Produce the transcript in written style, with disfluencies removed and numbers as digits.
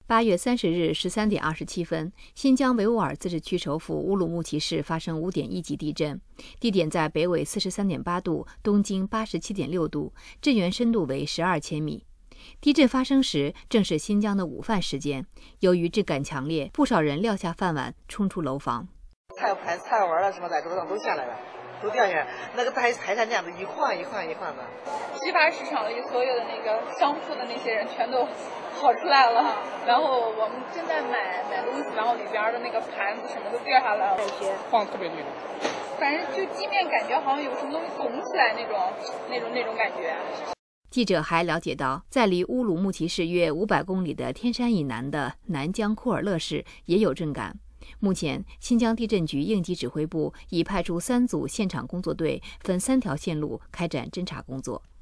8月30日13点27分，新疆维吾尔自治区首府乌鲁木齐市发生5.1级地震，地点在北纬43.8度、东经87.6度，震源深度为12千米。地震发生时正是新疆的午饭时间，由于震感强烈，不少人撂下饭碗，冲出楼房。 菜碗了什么在桌上都下来了，都掉下来，那个菜摊这样子一晃一晃的。 批发市场里所有的那个商铺的那些人全都跑出来了，然后我们正在买东西，然后里边的那个盘子什么都掉下来了， 晃特别厉害， 反正就地面感觉好像有什么东西拱起来那种感觉。 记者还了解到，在离乌鲁木齐市约500公里的天山以南的南疆库尔勒市也有震感。目前，新疆地震局应急指挥部已派出3组现场工作队，分3条线路开展侦察工作。